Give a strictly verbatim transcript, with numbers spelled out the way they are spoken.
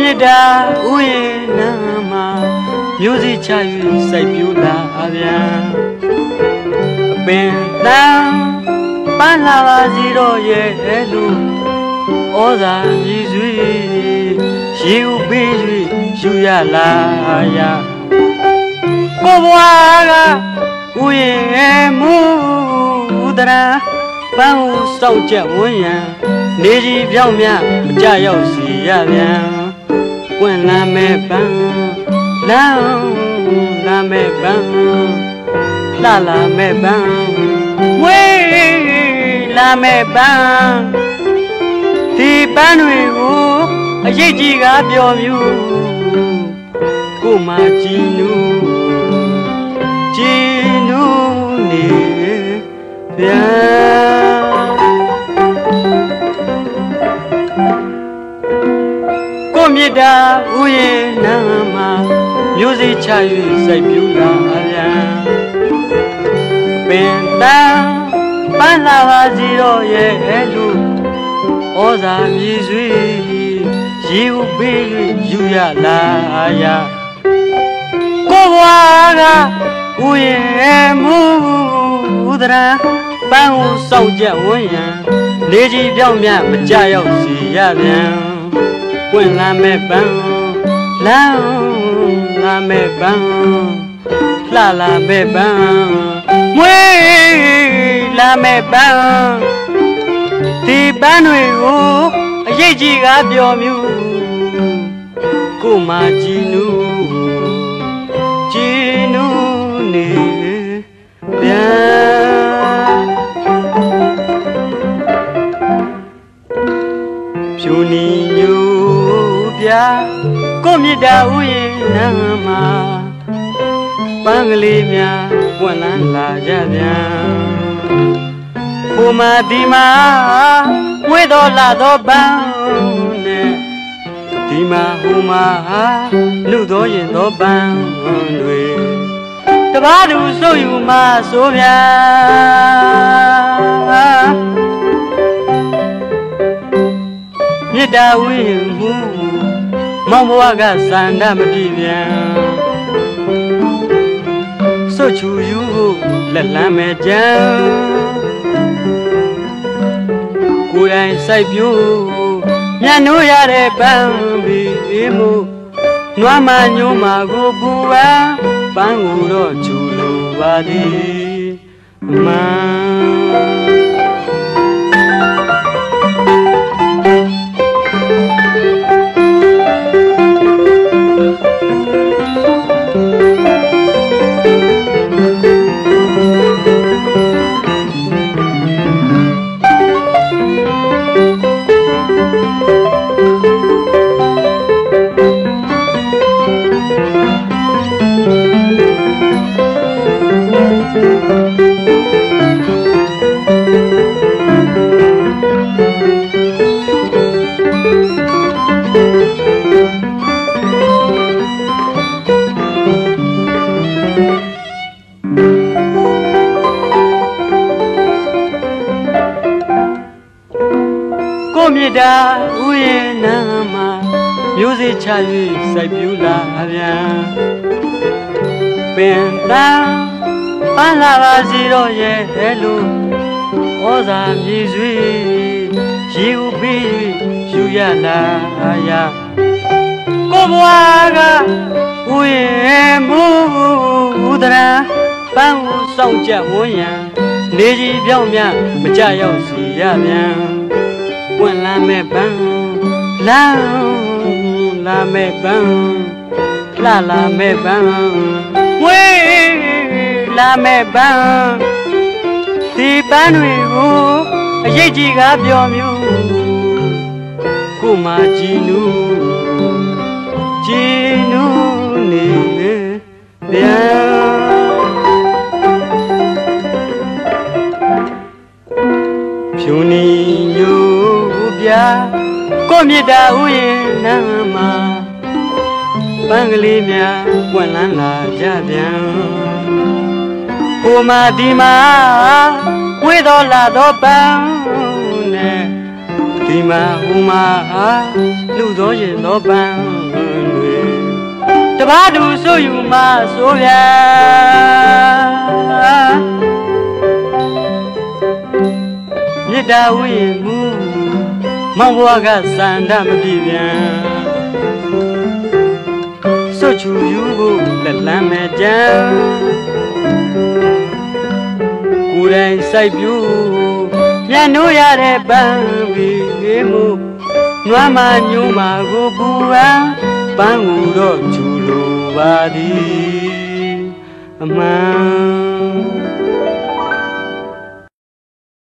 မြစ်တာဥယျာဉ်နာမှာမျိုးစိချ၍စိုက်ပျိုးလာပြန်အပင်တန်းပန်းလာပါစီတော့ရဲ့လူဩဇာမြည်စွေရေဥပေး၍ယူရလာရကိုဘွားကဥယျာဉ်မူတရာပန်းဟုစောင့်ကြဝန်းရန်နေကြီးပြောင်းမြမကြရောက်စီရပြန်ပွင့်လာမဲ့ပန်းလောင်းလာမဲ့ပန်းလှလာမဲ့ပန်းဝေးလာမဲ့ပန်းဒီပန်းတွေကိုအရေးကြီးကပျော်မြူကိုမှကြည်နူးကြည်နူးနေပြန်ကိုမြစ်တာဥယျာဉ်နာမှာမျိုးစိချ၍စိုက်ပျိုးလာပြန်ပင်တန်းပန်းလာပါစီတော့ရဲ့လူဩဇာမြည်စွေရေဥပေး၍ယူရလာရကိုဘွားကဥယျာဉ်မူတရာပန်းဟုစောင့်ကြဝန်းရန်နေကြီးပြောင်းမြမကြရောက်စီရပြန်ပွင့်လာမဲ့ပန်းလောင်းလာမဲ့ပန်းလှလာမဲ့ပန်းမွေးလာမဲ့ပန်းဒီပန်းတွေကိုအရေးကြီးကပျော်မြူကိုမှကြည်နူးကြည်နူးနေပြန်ဖြူနီညူပြကိုမြစ်တာဥယျာဉ်နာမှာပန်းကလေးများပွင့်လန်းလာကြပြန်ဟိုမှာဒီမှာဝေးတော်လာတော်ပန်းနဲ့ဒီမှာဟိုမှာနှုတ်တော်ရင်တော်ပန်းတွေတပားသူစုပ်ယူမှဆိုဗျာမြစ်တာဝိမှုမောင်ဘဝကစန္ဒမပြည့်ပြန်စွတ်ချူယူလက်လမ်းမဲ့ကြံကိုယ်တိုင်စိုက်ပျိုးမြတ်နိုးရတဲ့ပန်းပြီးမှုနွားမညိုးမှာကိုပူပန်းပန်းကိုတော့ချူလိုပါသည်မန်းမြစ်တာဥယျာဉ်နာမှာမျိုးစိချ၍စိုက်ပျိုးလာပြန်ပင်တန်းပန်းလာပါစီတော့ရဲ့လူဩဇာမြည်စွေရေဥပေး၍ယူရလာရကိုဘွားကဥယျာဉ်မူတရာပန်းဟုစောင့်ကြဝန်းရန်နေကြီးပြောင်းမြမကြရောက်စီရပြန်ပွင့်လာမဲ့ပန်းလောင်းလာမဲ့ပန်းလှလာမဲ့ပန်းဝေးလာမဲ့ပန်းဒီပန်းတွေကိုအရေးကြီးကပျော်မြူကိုမှကြည်နူးကြည်နူးနေပြန်ဖြူနီညူပြကိုမြစ်တာဥယျာဉ်နာမှာပန်းကလေးများပွင့်လန်းလာကြပြန်ဟိုမှာဒီမှာဝေးတော်လာတော်ပန်းနဲ့ ဒီဒီမှာဟိုမှာလူသောရင်သောပန်းတွေတပါးသူဆိုယူမှဆိုဗျာမြစ်တာဝိမှုမောင်ဘွားကစန္ဒမပြေပြန်စွတ်ချူယူဖို့လက်လန်းမဲ့ကြံကိုယ်တိုင်စိုက်ပြူပြန်လို့ရတဲ့ပန်းပြီးမှုနွမ်းမညိုးမှာကိုပူပန်းပန်းကိုတော့ချူလိုပါသည်အမှန်